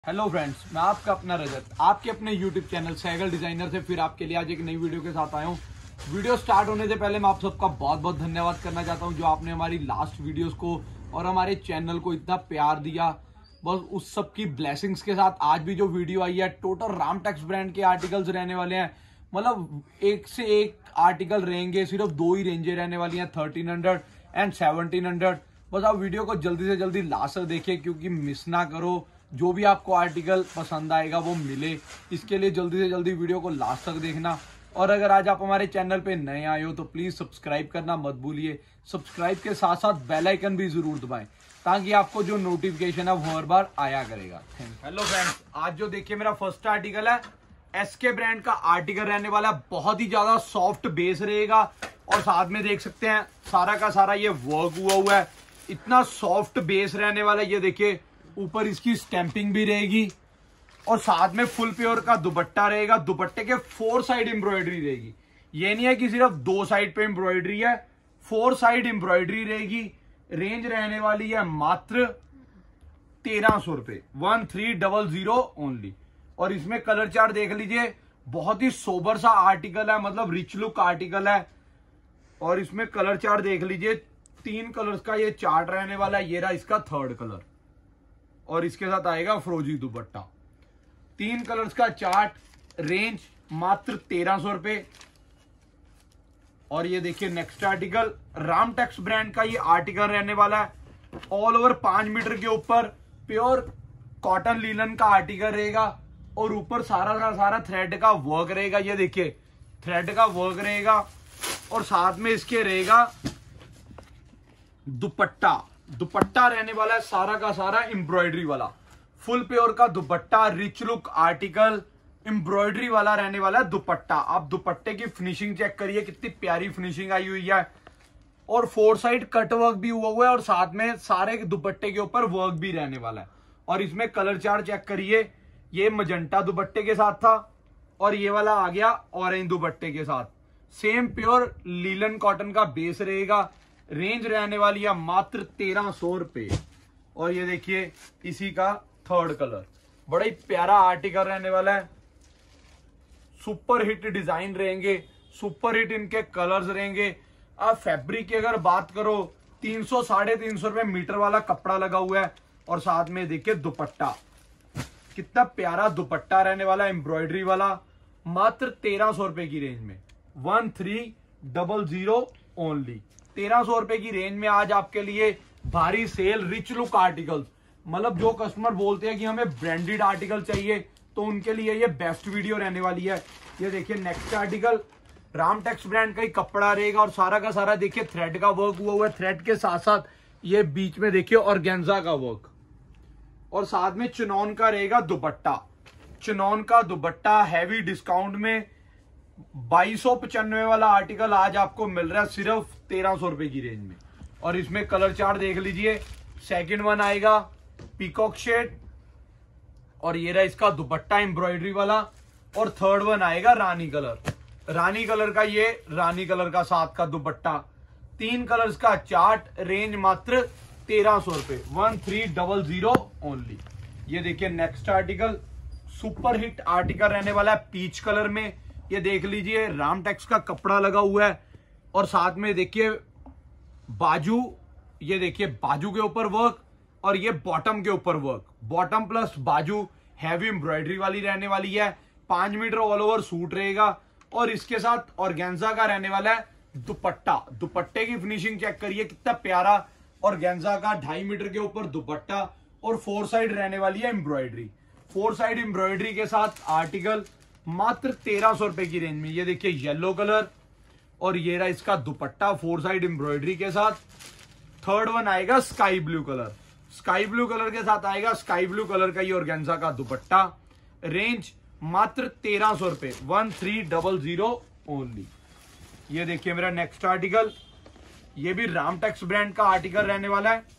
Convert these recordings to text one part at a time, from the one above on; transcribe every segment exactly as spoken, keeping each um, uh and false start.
Hello friends, मैं आपका अपना रजत आपके अपने यूट्यूब चैनल सैगल डिजाइनर से फिर आपके लिए आज एक नई वीडियो के साथ आया हूँ। वीडियो स्टार्ट होने से पहले मैं आप सबका बहुत बहुत धन्यवाद करना चाहता हूँ जो आपने हमारी लास्ट वीडियोस को और हमारे चैनल को इतना प्यार दिया। बस उस सब की ब्लेसिंग्स के साथ आज भी जो वीडियो आई है, टोटल रामटेक्स ब्रांड के आर्टिकल्स रहने वाले हैं। मतलब एक से एक आर्टिकल रहेंगे, सिर्फ दो ही रेंजें रहने वाली हैं, thirteen hundred and seventeen hundred. बस आप वीडियो को जल्दी से जल्दी लास्ट तक देखिए क्योंकि मिस ना करो, जो भी आपको आर्टिकल पसंद आएगा वो मिले। इसके लिए जल्दी से जल्दी वीडियो को लास्ट तक देखना। और अगर आज आप हमारे चैनल पे नए आए हो तो प्लीज सब्सक्राइब करना मत भूलिए। सब्सक्राइब के साथ साथ बेल आइकन भी जरूर दबाएं ताकि आपको जो नोटिफिकेशन है वो हर बार आया करेगा। हेलो फ्रेंड्स, आज जो देखिए मेरा फर्स्ट आर्टिकल है, एसके ब्रांड का आर्टिकल रहने वाला है। बहुत ही ज्यादा सॉफ्ट बेस रहेगा और साथ में देख सकते हैं सारा का सारा ये वर्क हुआ हुआ है। इतना सॉफ्ट बेस रहने वाला है। ये देखिए ऊपर इसकी स्टैंपिंग भी रहेगी और साथ में फुल प्योर का दुपट्टा रहेगा। दुपट्टे के फोर साइड एम्ब्रॉयडरी रहेगी। ये नहीं है कि सिर्फ दो साइड पे एम्ब्रॉयडरी है, फोर साइड एम्ब्रॉयडरी रहेगी। रेंज रहने वाली है मात्र तेरह सौ रुपए, one three double zero only. और इसमें कलर चार्ट देख लीजिए, बहुत ही सोबर सा आर्टिकल है, मतलब रिच लुक आर्टिकल है। और इसमें कलर चार्ट देख लीजिए, तीन कलर्स का ये चार्ट रहने वाला है। ये रहा इसका थर्ड कलर और इसके साथ आएगा फ्रोजी दुपट्टा। तीन कलर्स का चार्ट, रेंज मात्र तेरह सौ रुपए। और ये देखिए नेक्स्ट आर्टिकल, रामटेक्स ब्रांड का ये आर्टिकल रहने वाला है। ऑल ओवर पांच मीटर के ऊपर प्योर कॉटन लीलन का आर्टिकल रहेगा और ऊपर सारा का सारा थ्रेड का वर्क रहेगा। ये देखिए थ्रेड का वर्क रहेगा और साथ में इसके रहेगा दुपट्टा। दुपट्टा रहने वाला है सारा का सारा एम्ब्रॉयडरी वाला, फुल प्योर का दुपट्टा, रिच लुक आर्टिकल, एम्ब्रॉयडरी वाला रहने वाला है दुपट्टा। आप दुपट्टे की फिनिशिंग चेक करिए, कितनी प्यारी फिनिशिंग आई हुई है। और फोर साइड कट वर्क भी हुआ हुआ है और साथ में सारे दुपट्टे के ऊपर वर्क भी रहने वाला है। और इसमें कलर चार्ट चेक करिए, ये मजंटा दुपट्टे के साथ था और ये वाला आ गया ऑरेंज दुपट्टे के साथ। सेम प्योर लीलन कॉटन का बेस रहेगा। रेंज रहने वाली है मात्र तेरह सौ रुपए। और ये देखिए इसी का थर्ड कलर, बड़ा ही प्यारा आर्टिकल रहने वाला है। सुपर हिट डिजाइन रहेंगे, सुपर हिट इनके कलर्स रहेंगे। आप फैब्रिक की अगर बात करो, तीन सौ साढ़े तीन सौ रुपए मीटर वाला कपड़ा लगा हुआ है। और साथ में देखिए दुपट्टा, कितना प्यारा दुपट्टा रहने वाला है, एम्ब्रॉयडरी वाला, मात्र तेरह सौ रुपए की रेंज में, one three double zero only. तेरह सौ रुपए की रेंज में आज आपके लिए भारी सेल रिच लुक आर्टिकल्स। मतलब जो कस्टमर बोलते हैं कि हमें ब्रांडेड आर्टिकल चाहिए तो उनके लिए ये बेस्ट वीडियो रहने वाली है। ये देखिए नेक्स्ट आर्टिकल, रामटेक्स ब्रांड का ही कपड़ा रहेगा और सारा का सारा देखिए थ्रेड का वर्क हुआ हुआ है। थ्रेड के साथ साथ ये बीच में देखिए ऑर्गेन्जा का वर्क और साथ में चिनॉन का रहेगा दुपट्टा। चिनॉन का दुपट्टा हैवी डिस्काउंट में बाईस सौ पचानवे वाला आर्टिकल आज आपको मिल रहा है सिर्फ तेरह सौ रुपए की रेंज में। और इसमें कलर चार्ट देख लीजिए, सेकंड वन आएगा पीकॉक शेड और ये रहा इसका दुपट्टा एम्ब्रॉयडरी वाला। और थर्ड वन आएगा रानी कलर, रानी कलर का ये रानी कलर का साथ का दुपट्टा। तीन कलर्स का चार्ट, रेंज मात्र तेरह सौ रुपए, one three double zero only. ये देखिए next article, super hit article रहने वाला है पीच कलर में। ये देख लीजिए रामटेक्स का कपड़ा लगा हुआ है और साथ में देखिए बाजू, ये देखिए बाजू के ऊपर वर्क और ये बॉटम के ऊपर वर्क। बॉटम प्लस बाजू हैवी एम्ब्रॉयडरी वाली रहने वाली है। पांच मीटर ऑल ओवर सूट रहेगा और इसके साथ ऑर्गेन्जा का रहने वाला है दुपट्टा। दुपट्टे की फिनिशिंग चेक करिए, कितना प्यारा ऑर्गेन्जा का ढाई मीटर के ऊपर दुपट्टा और फोर साइड रहने वाली है एम्ब्रॉयडरी। फोर साइड एम्ब्रॉयडरी के साथ आर्टिकल मात्र तेरह सौ रुपए की रेंज में। ये देखिए येलो कलर और ये रहा इसका दुपट्टा फोर साइड एम्ब्रॉयडरी के साथ। थर्ड वन आएगा sky blue colour, sky blue colour के साथ आएगा स्काई ब्लू कलर का ये ऑर्गेन्जा का दुपट्टा। रेंज मात्र तेरह सौ रुपए, one three double zero only. ये देखिए मेरा नेक्स्ट आर्टिकल, ये भी रामटेक्स ब्रांड का आर्टिकल रहने वाला है।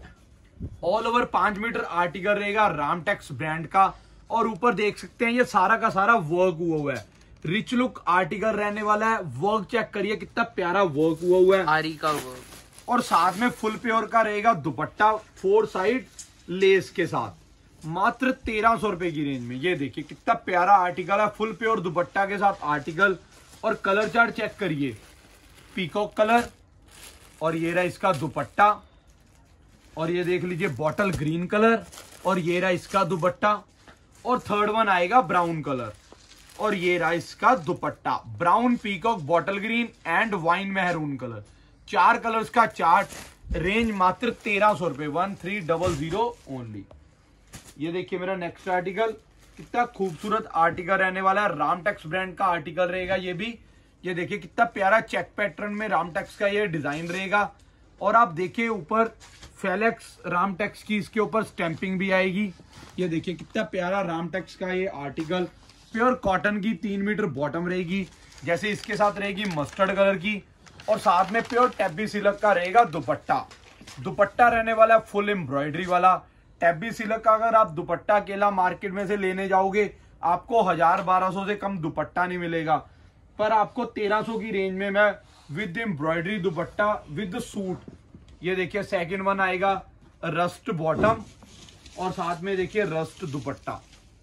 ऑल ओवर पांच मीटर आर्टिकल रहेगा रामटेक्स ब्रांड का और ऊपर देख सकते हैं ये सारा का सारा वर्क हुआ हुआ है। रिच लुक आर्टिकल रहने वाला है। वर्क चेक करिए, कितना प्यारा वर्क हुआ हुआ है, आरी का वर्क। और साथ में फुल प्योर का रहेगा दुपट्टा फोर साइड लेस के साथ। मात्र तेरह सौ रुपए की रेंज में। ये देखिए कितना प्यारा आर्टिकल है, फुल प्योर दुपट्टा के साथ आर्टिकल। और कलर चार्ट चेक करिए, पीकॉक कलर, और ये रहा इसका दुपट्टा, और ये देख लीजिए बॉटल ग्रीन कलर, और ये रहा इसका दुपट्टा, और थर्ड वन आएगा ब्राउन कलर, और ये रहा इसका दुपट्टा, brown, peacock, bottle green and wine maroon colour. चार कलर्स का चार्ट, रेंज मात्र तेरह सौ रुपए, one three double zero only. ये देखिए मेरा नेक्स्ट आर्टिकल, कितना खूबसूरत आर्टिकल रहने वाला है, रामटेक्स ब्रांड का आर्टिकल रहेगा ये भी। ये देखिए कितना प्यारा चेक पैटर्न में रामटेक्स का ये डिजाइन रहेगा, और आप देखिए ऊपर फेलेक्स रामटेक्स की इसके ऊपर स्टैंपिंग भी आएगी। ये देखिए कितना प्यारा रामटेक्स का ये आर्टिकल, प्योर कॉटन की तीन मीटर बॉटम रहेगी, जैसे इसके साथ रहेगी मस्टर्ड कलर की, और साथ में प्योर टैबी सिल्क का रहेगा दुपट्टा। दुपट्टा रहने वाला है फुल एम्ब्रॉयडरी वाला। टैबी सिल्क का अगर आप दुपट्टा अकेला मार्केट में से लेने जाओगे, आपको हजार बारह सौ से कम दुपट्टा नहीं मिलेगा, पर आपको तेरह सौ की रेंज में मैं विद एम्ब्रॉयडरी दुपट्टा विद सूट, ये देखिए सेकंड वन आएगा रस्ट बॉटम, और साथ में देखिए रस्ट दुपट्टा,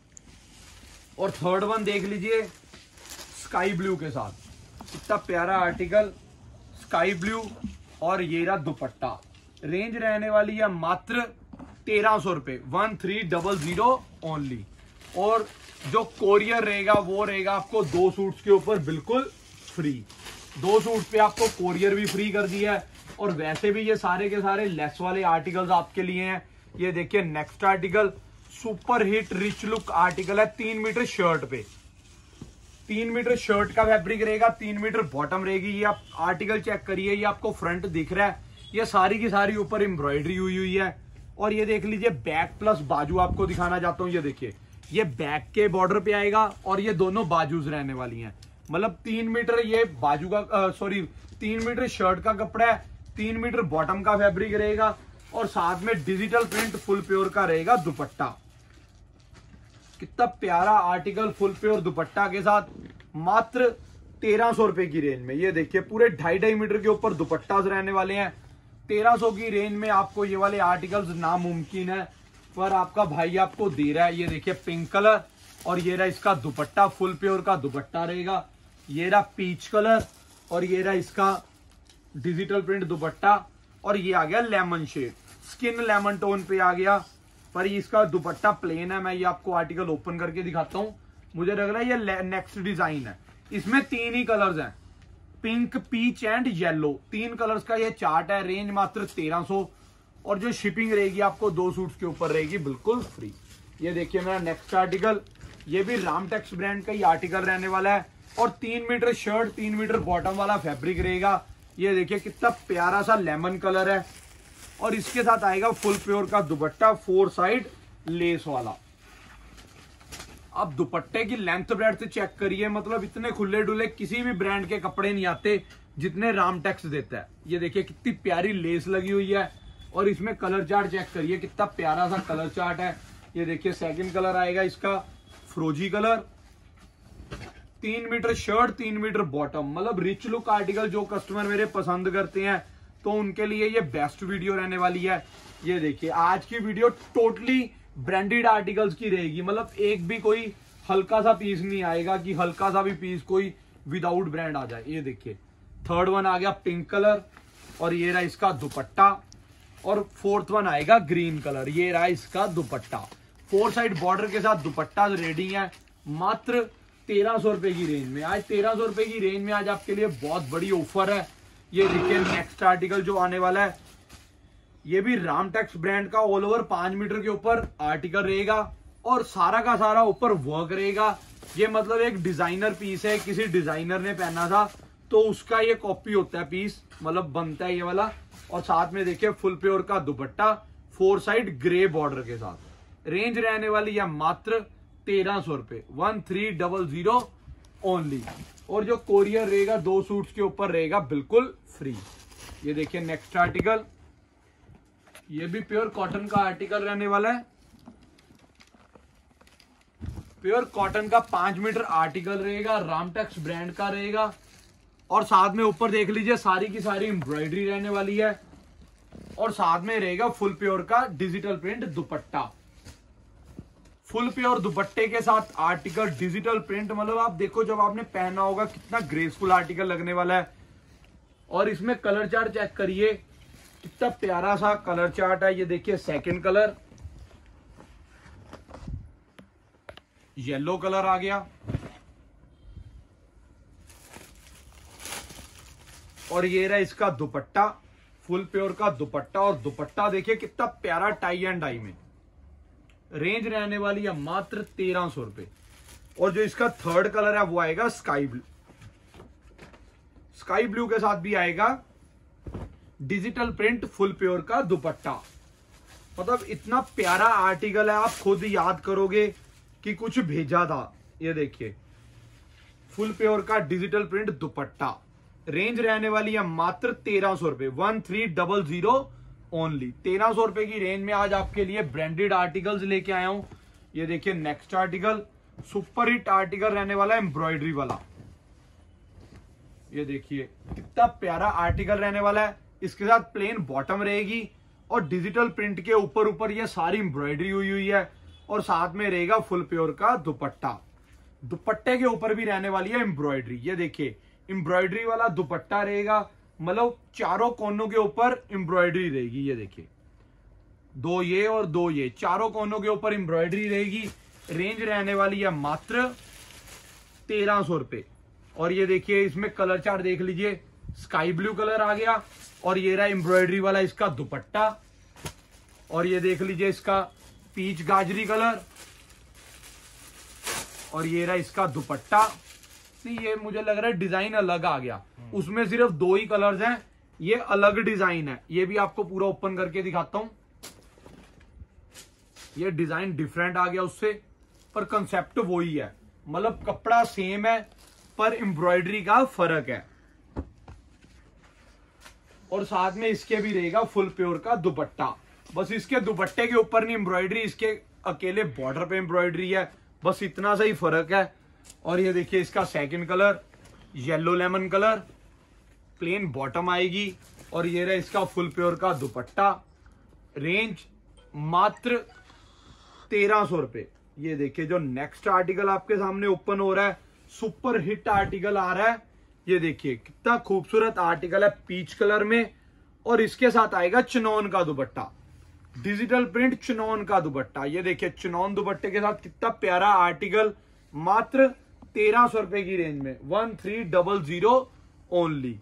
और थर्ड वन देख लीजिए स्काई ब्लू के साथ। कितना प्यारा आर्टिकल, स्काई ब्लू, और ये रहा दुपट्टा। रेंज रहने वाली है मात्र तेरह सौ रुपए, one three double zero only. और जो कोरियर रहेगा वो रहेगा आपको दो सूट्स के ऊपर बिल्कुल फ्री। दो सूट्स पे आपको कोरियर भी फ्री कर दिया है, और वैसे भी ये सारे के सारे लेस वाले आर्टिकल्स आपके लिए हैं। ये देखिए next article, super hit rich look article है, तीन मीटर शर्ट पे, तीन मीटर शर्ट का फैब्रिक रहेगा, तीन मीटर बॉटम रहेगी। ये आप आर्टिकल चेक करिए, ये आपको फ्रंट दिख रहा है, ये सारी की सारी ऊपर एम्ब्रॉयडरी हुई हुई है। और ये देख लीजिए बैक प्लस बाजू आपको दिखाना चाहता हूँ। ये देखिए ये बैक के बॉर्डर पे आएगा, और ये दोनों बाजूज रहने वाली हैं। मतलब तीन मीटर ये बाजू का सॉरी तीन मीटर शर्ट का कपड़ा है, तीन मीटर बॉटम का फैब्रिक रहेगा, और साथ में डिजिटल प्रिंट फुल प्योर का रहेगा दुपट्टा। कितना प्यारा आर्टिकल, फुल प्योर दुपट्टा के साथ, मात्र तेरह सौ रुपए की रेंज में। ये देखिए पूरे ढाई ढाई मीटर के ऊपर दुपट्टा रहने वाले हैं। तेरह सौ की रेंज में आपको ये वाले आर्टिकल्स नामुमकिन है, पर आपका भाई आपको दे रहा है। ये देखिए पिंक कलर, और ये रहा इसका दुपट्टा, फुल प्योर का दुपट्टा रहेगा। ये रहा पीच कलर, और ये रहा इसका डिजिटल प्रिंट दुपट्टा, और ये आ गया lemon shade, skin lemon tone पे आ गया, पर इसका दुपट्टा प्लेन है। मैं ये आपको आर्टिकल ओपन करके दिखाता हूँ। मुझे लग रहा है ये नेक्स्ट डिजाइन है। इसमें तीन ही कलर्स हैं, पिंक, पीच एंड येलो, तीन कलर्स का ये चार्ट है। रेंज मात्र तेरह सौ, और जो शिपिंग रहेगी आपको दो सूट्स के ऊपर रहेगी बिल्कुल फ्री। ये देखिए मेरा नेक्स्ट आर्टिकल, ये भी रामटेक्स ब्रांड का ही आर्टिकल रहने वाला है, और तीन मीटर शर्ट, तीन मीटर बॉटम वाला फैब्रिक रहेगा। ये देखिए कितना प्यारा सा लेमन कलर है, और इसके साथ आएगा फुल प्योर का दुपट्टा, फोर साइड लेस वाला। अब दुपट्टे की लेंथ ब्रेड्थ से चेक करिए, मतलब इतने खुले डुले किसी भी ब्रांड के कपड़े नहीं आते जितने रामटेक्स देता है। ये देखिए कितनी प्यारी लेस लगी हुई है, और इसमें कलर चार्ट चेक करिए, कितना प्यारा सा कलर चार्ट है। ये देखिए सेकंड कलर आएगा इसका फ्रोजी कलर, तीन मीटर शर्ट, तीन मीटर बॉटम, मतलब रिच लुक आर्टिकल जो कस्टमर मेरे पसंद करते हैं तो उनके लिए ये बेस्ट वीडियो रहने वाली है। ये देखिए आज की वीडियो टोटली ब्रांडेड आर्टिकल्स की रहेगी, मतलब एक भी कोई हल्का सा पीस नहीं आएगा कि हल्का सा भी पीस कोई विदाउट ब्रांड आ जाए। ये देखिए थर्ड वन आ गया पिंक कलर, और ये रहा इसका दुपट्टा, और फोर्थ वन आएगा ग्रीन कलर, ये रहा इसका दुपट्टा। फोर साइड बॉर्डर के साथ दुपट्टा रेडी है, मात्र तेरह सौ रुपए की रेंज में। आज तेरह सौ रुपए की रेंज में आज आपके लिए बहुत बड़ी ऑफर है। ये देखिए नेक्स्ट आर्टिकल जो आने वाला है, ये भी रामटेक्स ब्रांड का ऑल ओवर पांच मीटर के ऊपर आर्टिकल रहेगा, और सारा का सारा ऊपर वर्क रहेगा। ये मतलब एक डिजाइनर पीस है, किसी डिजाइनर ने पहना था तो उसका ये कॉपी होता है पीस, मतलब बनता है ये वाला। और साथ में देखिए फुल प्योर का दुपट्टा, फोर साइड ग्रे बॉर्डर के साथ। रेंज रहने वाली है मात्र तेरह सौ रुपए, one three double zero only. और जो कोरियर रहेगा दो सूट्स के ऊपर रहेगा बिल्कुल फ्री। ये देखिए नेक्स्ट आर्टिकल, ये भी प्योर कॉटन का आर्टिकल रहने वाला है। प्योर कॉटन का पांच मीटर आर्टिकल रहेगा, रामटेक्स ब्रांड का रहेगा, और साथ में ऊपर देख लीजिए सारी की सारी एम्ब्रॉयडरी रहने वाली है, और साथ में रहेगा फुल प्योर का डिजिटल प्रिंट दुपट्टा। फुल प्योर दुपट्टे के साथ आर्टिकल, डिजिटल प्रिंट, मतलब आप देखो जब आपने पहना होगा कितना ग्रेसफुल आर्टिकल लगने वाला है। और इसमें कलर चार्ट चेक करिए, कितना प्यारा सा कलर चार्ट है। ये देखिए सेकंड कलर येलो कलर आ गया, और ये रहा इसका दुपट्टा, फुल प्योर का दुपट्टा। और दुपट्टा देखिए कितना प्यारा टाई एंड डाई में। रेंज रहने वाली है मात्र तेरह सौ रुपए। और जो इसका थर्ड कलर है वो आएगा स्काई ब्लू, स्काई ब्लू के साथ भी आएगा डिजिटल प्रिंट फुल प्योर का दुपट्टा। मतलब इतना प्यारा आर्टिकल है, आप खुद याद करोगे कि कुछ भेजा था। ये देखिए फुल प्योर का डिजिटल प्रिंट दुपट्टा। रेंज रहने वाली है मात्र तेरह सौ रुपए, one three double zero only. तेरह सौ रुपए की रेंज में आज आपके लिए ब्रांडेड आर्टिकल्स लेके आया हूं। ये देखिए next article, super hit article रहने वाला है, एम्ब्रॉयडरी वाला। ये देखिए कितना प्यारा आर्टिकल रहने वाला है। इसके साथ प्लेन बॉटम रहेगी और डिजिटल प्रिंट के ऊपर ऊपर ये सारी एम्ब्रॉयडरी हुई हुई है, और साथ में रहेगा फुल प्योर का दुपट्टा। दुपट्टे के ऊपर भी रहने वाली है एम्ब्रॉयडरी। ये देखिए एम्ब्रॉयडरी वाला दुपट्टा रहेगा, मतलब चारों कोनों के ऊपर एम्ब्रॉयडरी रहेगी। ये देखिए दो ये और दो ये, चारों कोनों के ऊपर एम्ब्रॉयडरी रहेगी। रेंज रहने वाली है मात्र तेरह सौ रुपए। और ये देखिए इसमें कलर चार्ट देख लीजिए, स्काई ब्लू कलर आ गया, और ये रहा एम्ब्रॉयडरी वाला इसका दुपट्टा। और ये देख लीजिए इसका पीच गाजरी कलर, और ये रहा इसका दुपट्टा। ये मुझे लग रहा है डिजाइन अलग आ गया, उसमें सिर्फ दो ही कलर्स हैं, ये अलग डिजाइन है। ये भी आपको पूरा ओपन करके दिखाता हूं। ये डिजाइन डिफरेंट आ गया उससे, पर कंसेप्ट वही है। मतलब कपड़ा सेम है पर एम्ब्रॉयडरी का फर्क है। और साथ में इसके भी रहेगा फुल प्योर का दुपट्टा। बस इसके दुपट्टे के ऊपर नहीं एम्ब्रॉयडरी, इसके अकेले बॉर्डर पे एम्ब्रॉयडरी है, बस इतना सा ही फर्क है। और ये देखिए इसका second colour yellow lemon colour, plain bottom आएगी, और ये रहा इसका फुल प्योर का दुपट्टा। रेंज मात्र तेरह सौ रुपए। ये देखिए जो नेक्स्ट आर्टिकल आपके सामने ओपन हो रहा है, सुपर हिट आर्टिकल आ रहा है। ये देखिए कितना खूबसूरत आर्टिकल है पीच कलर में, और इसके साथ आएगा चिनॉन का दुपट्टा, डिजिटल प्रिंट चिनॉन का दुपट्टा। ये देखिए चिनॉन दुपट्टे के साथ कितना प्यारा आर्टिकल, मात्र तेरह सौ रुपए की रेंज में, one three double zero only.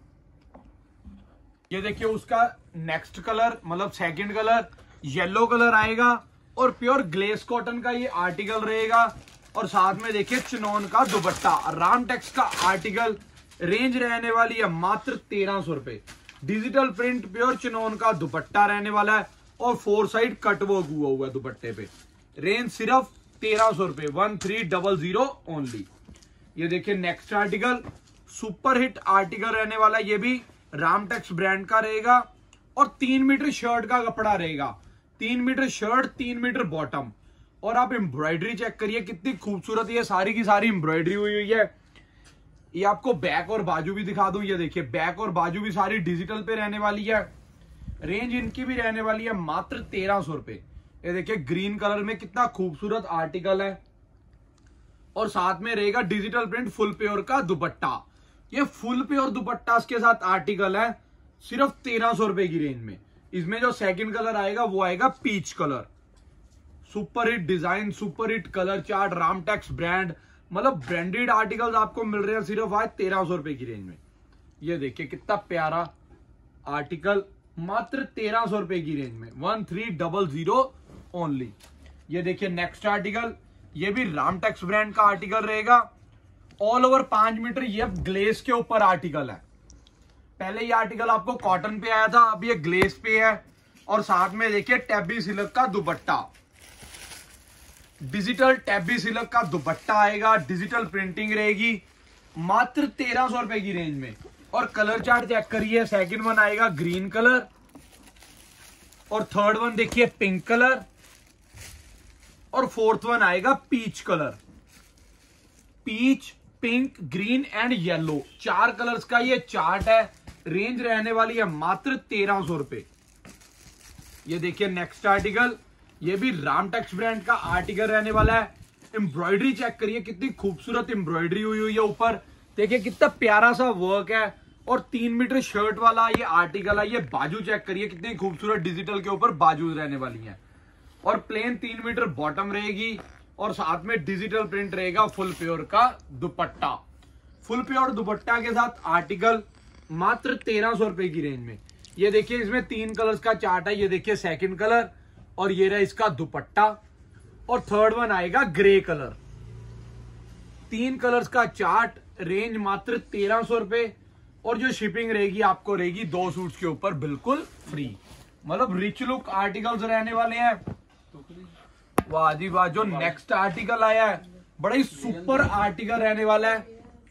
ये देखिए उसका नेक्स्ट कलर, मतलब सेकंड कलर येलो कलर आएगा, और प्योर ग्लेस कॉटन का ये आर्टिकल रहेगा। और साथ में देखिए चिनॉन का दुपट्टा, रामटेक्स का आर्टिकल। रेंज रहने वाली है मात्र तेरह सौ रुपए। डिजिटल प्रिंट प्योर चिनॉन का दुपट्टा रहने वाला है, और फोर साइड कट वर्क हुआ हुआ है दुपट्टे पे। रेंज सिर्फ तेरह सौ रुपए, one three double zero only. ये देखिए next article, super hit article रहने वाला है, ये भी रामटेक्स ब्रांड का रहेगा, और तीन मीटर शर्ट का कपड़ा रहेगा। तीन मीटर शर्ट, तीन मीटर बॉटम। और आप एम्ब्रॉयडरी चेक करिए कितनी खूबसूरत, ये सारी की सारी एम्ब्रॉयडरी हुई हुई है। ये आपको बैक और बाजू भी दिखा दूं। ये देखिए बैक और बाजू भी सारी डिजिटल पे रहने वाली है। रेंज इनकी भी रहने वाली है मात्र तेरह सौ रुपए। ये देखिए ग्रीन कलर में कितना खूबसूरत आर्टिकल है, और साथ में रहेगा डिजिटल प्रिंट फुल प्योर का दुपट्टा। ये फुल प्योर दुपट्टा के साथ आर्टिकल है सिर्फ तेरह सौ रुपए की रेंज में। इसमें जो सेकंड कलर आएगा वो आएगा peach colour. Super hit design, super hit colour chart, Ramtex brand, मतलब ब्रांडेड आर्टिकल्स आपको मिल रहे हैं सिर्फ आज तेरह सौ रुपए की रेंज में। ये देखिए कितना प्यारा आर्टिकल, मात्र तेरह सौ रुपए की रेंज में, one three double zero only. ये देखिए नेक्स्ट आर्टिकल, ये भी रामटेक्स ब्रांड का आर्टिकल रहेगा, ऑल ओवर पांच मीटर। ये ग्लेस के ऊपर आर्टिकल है। पहले ये आर्टिकल आपको कॉटन पे आया था, अब ये ग्लेस पे है। और साथ में देखिए टैबी सिल्क का दुपट्टा, डिजिटल टैबी सिल्क का दुपट्टा आएगा, डिजिटल प्रिंटिंग रहेगी, मात्र तेरह सौ रुपए की रेंज में। और कलर चार्ट चेक करिए, सेकंड वन आएगा ग्रीन कलर, और थर्ड वन देखिए पिंक कलर, और फोर्थ वन आएगा peach colour. Peach, pink, green and yellow, चार कलर्स का ये चार्ट है। रेंज रहने वाली है मात्र तेरह सौ रुपए। ये देखिए नेक्स्ट आर्टिकल, ये भी रामटेक्स ब्रांड का आर्टिकल रहने वाला है। एम्ब्रॉयडरी चेक करिए कितनी खूबसूरत एम्ब्रॉयडरी हुई हुई है ऊपर, देखिए कितना प्यारा सा वर्क है। और तीन मीटर शर्ट वाला ये आर्टिकल है। ये बाजू चेक करिए कितनी खूबसूरत डिजिटल के ऊपर बाजू रहने वाली है। और प्लेन तीन मीटर बॉटम रहेगी और साथ में डिजिटल प्रिंट रहेगा। फुल प्योर का दुपट्टा, फुल प्योर दुपट्टा के साथ आर्टिकल मात्र तेरह सौ रुपए की रेंज में। ये देखिए इसमें तीन कलर्स का चार्ट है। ये देखिए सेकंड कलर और ये रहा इसका दुपट्टा और थर्ड वन आएगा ग्रे कलर। तीन कलर्स का चार्ट, रेंज मात्र तेरह सौ रुपए और जो शिपिंग रहेगी आपको रहेगी दो सूट्स के ऊपर बिल्कुल फ्री। मतलब रिच लुक आर्टिकल्स रहने वाले हैं। वाह जी वाह। जो नेक्स्ट आर्टिकल आया है बड़ा ही सुपर आर्टिकल रहने वाला है।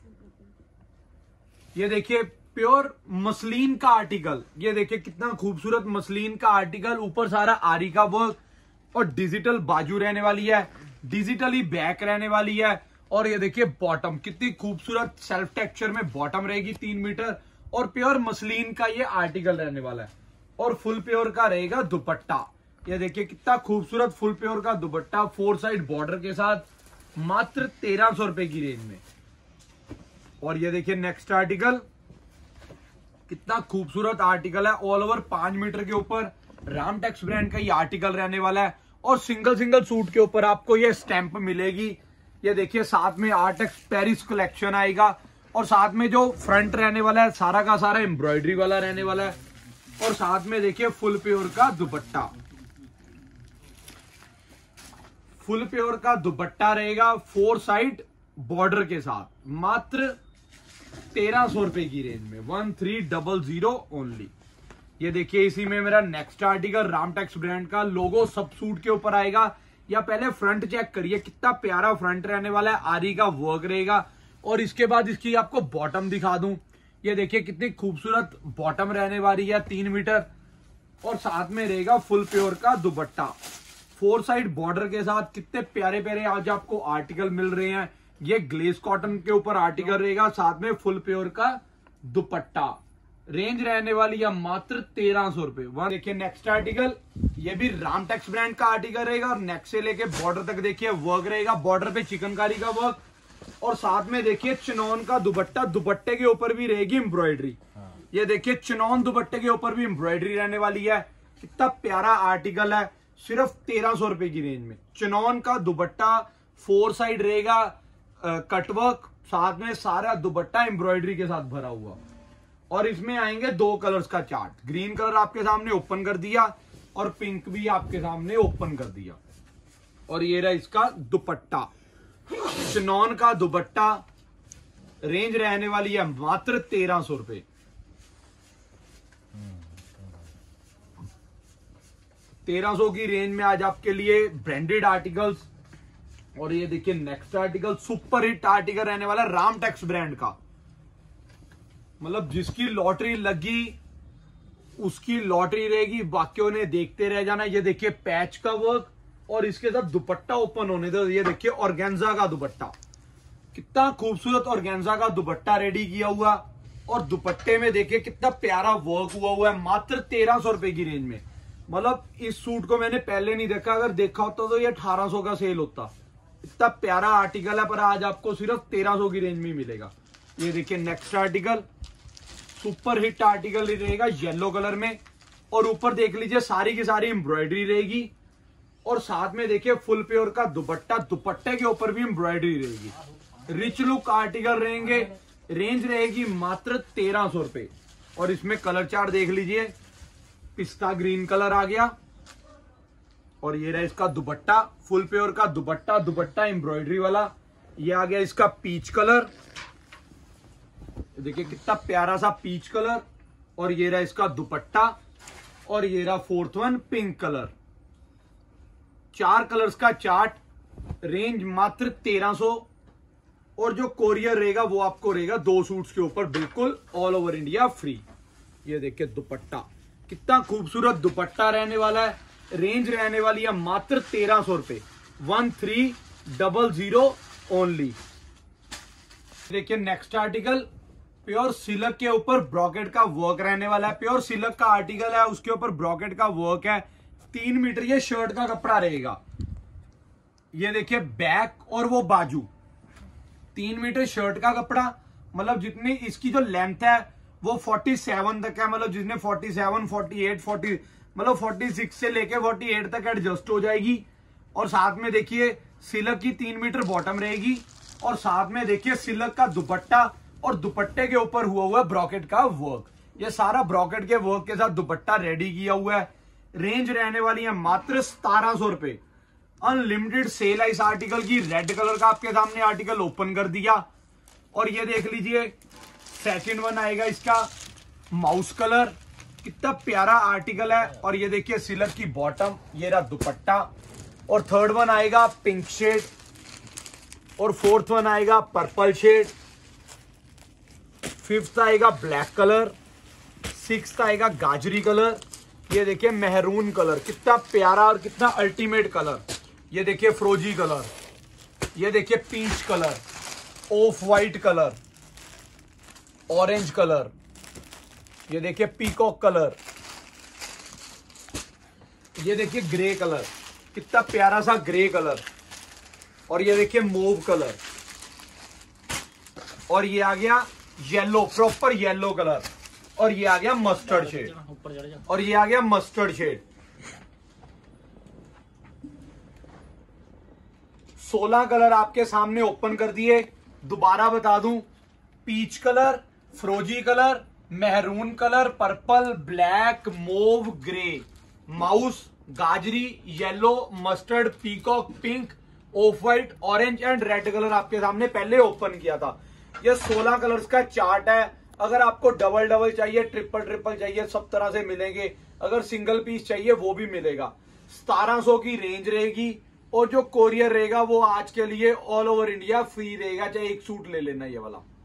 ये देखिए प्योर मसलिन का आर्टिकल। ये देखिए कितना खूबसूरत मसलिन का आर्टिकल, ऊपर सारा आरी का वर्क और डिजिटल बाजू रहने वाली है, डिजिटली बैक रहने वाली है। और ये देखिए बॉटम कितनी खूबसूरत सेल्फ टेक्सचर में बॉटम रहेगी तीन मीटर और प्योर मसलिन का ये आर्टिकल रहने वाला है। और फुल प्योर का रहेगा दुपट्टा। ये देखिए कितना खूबसूरत फुल प्योर का दुपट्टा फोर साइड बॉर्डर के साथ मात्र तेरह सौ रुपए की रेंज में। और ये देखिए नेक्स्ट आर्टिकल, कितना खूबसूरत आर्टिकल है। ऑल ओवर पांच मीटर के ऊपर रामटेक्स ब्रांड का ये आर्टिकल रहने वाला है। और सिंगल सिंगल सूट के ऊपर आपको ये स्टैंप मिलेगी। ये देखिए साथ में आर्टेक्स पेरिस कलेक्शन आएगा और साथ में जो फ्रंट रहने वाला है सारा का सारा एम्ब्रॉयडरी वाला रहने वाला है। और साथ में देखिए फुल प्योर का दुपट्टा, फुल प्योर का दुपट्टा रहेगा फोर साइड बॉर्डर के साथ मात्र तेरह सौ रुपए की रेंज में। One three double zero only. ये देखिए इसी में मेरा नेक्स्ट आर्टिकल रामटेक्स ब्रांड का लोगो सब सूट के ऊपर आएगा। या पहले फ्रंट चेक करिए कितना प्यारा फ्रंट रहने वाला है, आरी का वर्क रहेगा। और इसके बाद इसकी आपको बॉटम दिखा दूं। ये देखिए कितनी खूबसूरत बॉटम रहने वाली है तीन मीटर और साथ में रहेगा फुल प्योर का दुपट्टा फोर साइड बॉर्डर के साथ। कितने प्यारे प्यारे आज आपको आर्टिकल मिल रहे हैं। ये ग्लेस कॉटन के ऊपर आर्टिकल रहेगा, साथ में फुल प्योर का दुपट्टा। रेंज रहने वाली है मात्र तेरह सौ रुपए। वहां देखिए नेक्स्ट आर्टिकल, ये भी रामटेक्स ब्रांड का आर्टिकल रहेगा और नेक से लेके बॉर्डर तक देखिए वर्क रहेगा। बॉर्डर पे चिकनकारी का वर्क और साथ में देखिए चिनौन का दुपट्टा। दुपट्टे के ऊपर भी रहेगी एम्ब्रॉयडरी। ये देखिए चिनौन दुपट्टे के ऊपर भी एम्ब्रॉयडरी रहने वाली है। कितना प्यारा आर्टिकल है, सिर्फ तेरह सौ रुपए की रेंज में। चिनौन का दुपट्टा फोर साइड रहेगा, कटवर्क, साथ में सारा दुपट्टा एम्ब्रॉयडरी के साथ भरा हुआ। और इसमें आएंगे दो कलर्स का चार्ट। ग्रीन कलर आपके सामने ओपन कर दिया और पिंक भी आपके सामने ओपन कर दिया। और ये रहा इसका दुपट्टा, चिनौन का दुपट्टा। रेंज रहने वाली है मात्र तेरह सौ रुपए। तेरह सौ की रेंज में आज आपके लिए ब्रांडेड आर्टिकल्स। और ये देखिए next article super hit article रहने वाला रामटेक्स ब्रांड का। मतलब जिसकी लॉटरी लगी उसकी लॉटरी रहेगी, बाकियों ने देखते रह जाना। ये देखिए पैच का वर्क और इसके साथ दुपट्टा ओपन होने दो। ये देखिए ऑर्गेन्जा का दुपट्टा, कितना खूबसूरत ऑर्गेन्जा का दुपट्टा रेडी किया हुआ। और दुपट्टे में देखिए कितना प्यारा वर्क हुआ हुआ है मात्र तेरह सौ रुपए की रेंज में। मतलब इस सूट को मैंने पहले नहीं देखा, अगर देखा होता तो ये अठारह सौ का सेल होता। इतना प्यारा आर्टिकल है पर आज आपको सिर्फ तेरह सौ की रेंज में मिलेगा। ये देखिए next article super hit article रहेगा येलो कलर में और ऊपर देख लीजिए सारी की सारी एम्ब्रॉयडरी रहेगी। और साथ में देखिए फुल प्योर का दुपट्टा, दुपट्टे के ऊपर भी एम्ब्रॉयडरी रहेगी। रिच लुक आर्टिकल रहेंगे। रेंज रहेगी मात्र तेरह सौ रुपए। और इसमें कलर चार्ट देख लीजिए, पिस्ता ग्रीन कलर आ गया और ये रहा इसका दुपट्टा, फुल प्योर का दुपट्टा, दुपट्टा एम्ब्रॉयडरी वाला। ये आ गया इसका पीच कलर, देखिए कितना प्यारा सा पीच कलर। और ये रहा इसका दुपट्टा और ये रहा फोर्थ वन पिंक कलर। चार कलर्स का चार्ट, रेंज मात्र तेरह सौ। और जो कोरियर रहेगा वो आपको रहेगा दो सूट्स के ऊपर बिल्कुल ऑल ओवर इंडिया फ्री। ये देखिए दुपट्टा, कितना खूबसूरत दुपट्टा रहने वाला है। रेंज रहने वाली है मात्र तेरह सौ रुपए। One three double zero only. देखिए नेक्स्ट आर्टिकल प्योर सिल्क के ऊपर ब्रॉकेट का वर्क रहने वाला है। प्योर सिल्क का आर्टिकल है, उसके ऊपर ब्रॉकेट का वर्क है। तीन मीटर ये शर्ट का कपड़ा रहेगा। ये देखिए बैक और वो बाजू, तीन मीटर शर्ट का कपड़ा, मतलब जितनी इसकी जो लेंथ है वो सैंतालीस तक है, मतलब जिसने सैंतालीस, अड़तालीस, चालीस मतलब छियालीस से लेके अड़तालीस तक एडजस्ट हो जाएगी। और साथ में देखिए सिल्क की तीन मीटर बॉटम रहेगी और साथ में देखिए सिल्क का दुपट्टा और दुपट्टे के ऊपर हुआ हुआ ब्रॉकेट का वर्क। ये सारा ब्रॉकेट के वर्क के साथ दुपट्टा रेडी किया हुआ है। रेंज रहने वाली है मात्र सतारह सौ रुपए। अनलिमिटेड सेल है इस आर्टिकल की। रेड कलर का आपके सामने आर्टिकल ओपन कर दिया और ये देख लीजिए सेकंड वन आएगा इसका माउस कलर, कितना प्यारा आर्टिकल है। और ये देखिए सिल्क की बॉटम, ये रहा दुपट्टा। और थर्ड वन आएगा पिंक शेड और फोर्थ वन आएगा पर्पल शेड, फिफ्थ आएगा ब्लैक कलर, सिक्स्थ आएगा गाजरी कलर, ये देखिए मेहरून कलर, कितना प्यारा और कितना अल्टीमेट कलर। ये देखिए फ्रोजी कलर, ये देखिए peach colour, off white colour, orange colour, ये देखिए पीकॉक कलर, ये देखिए ग्रे कलर, कितना प्यारा सा ग्रे कलर। और ये देखिए मूव कलर। और ये आ गया येलो, प्रॉपर येलो कलर। और ये आ गया मस्टर्ड शेड। और ये आ गया मस्टर्ड शेड। सोलह कलर आपके सामने ओपन कर दिए। दोबारा बता दूं, पीच कलर, फ्रोजी कलर, मेहरून colour, purple, black, mauve, grey, mouse, गाजरी, yellow, mustard, peacock, pink, off white, orange and red colour आपके सामने पहले ओपन किया था। ये सोलह कलर्स का चार्ट है। अगर आपको डबल डबल चाहिए, ट्रिपल ट्रिपल चाहिए, सब तरह से मिलेंगे। अगर सिंगल पीस चाहिए वो भी मिलेगा। सतारह सौ की रेंज रहेगी और जो कोरियर रहेगा वो आज के लिए ऑल ओवर इंडिया फ्री रहेगा, चाहे एक सूट ले लेना ये वाला।